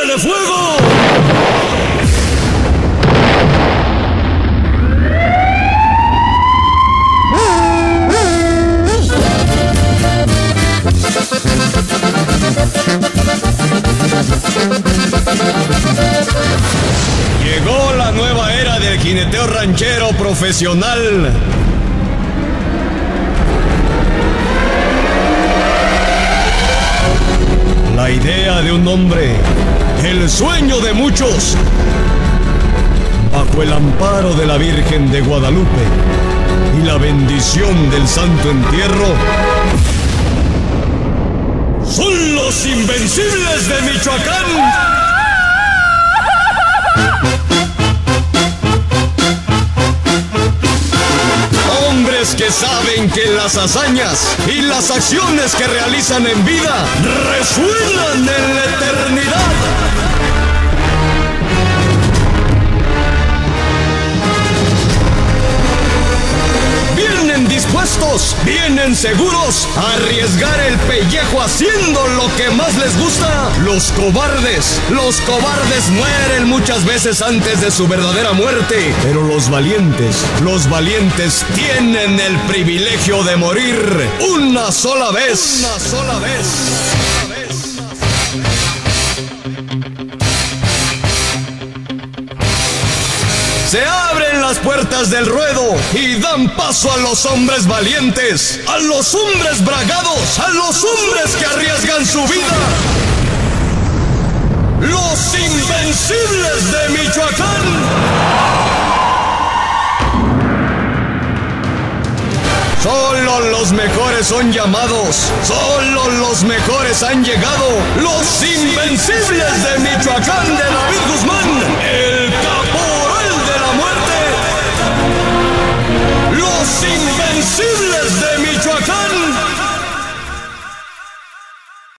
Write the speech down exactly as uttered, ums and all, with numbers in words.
¡Préndele fuego! Llegó la nueva era del jineteo ranchero profesional. La idea de un hombre, el sueño de muchos, bajo el amparo de la Virgen de Guadalupe y la bendición del Santo Entierro, son los Invencibles de Michoacán. Hombres que saben que las hazañas y las acciones que realizan en vida resuenan en la eternidad. Vienen dispuestos, vienen seguros a arriesgar el pellejo haciendo lo que más les gusta. Los cobardes, los cobardes mueren muchas veces antes de su verdadera muerte. Pero los valientes, los valientes tienen el privilegio de morir una sola vez. Una sola vez. Se abren las puertas del ruedo y dan paso a los hombres valientes, a los hombres bragados, a los hombres que arriesgan su vida. Los Invencibles de Michoacán. Solo los mejores son llamados, solo los mejores han llegado. Los Invencibles de Michoacán de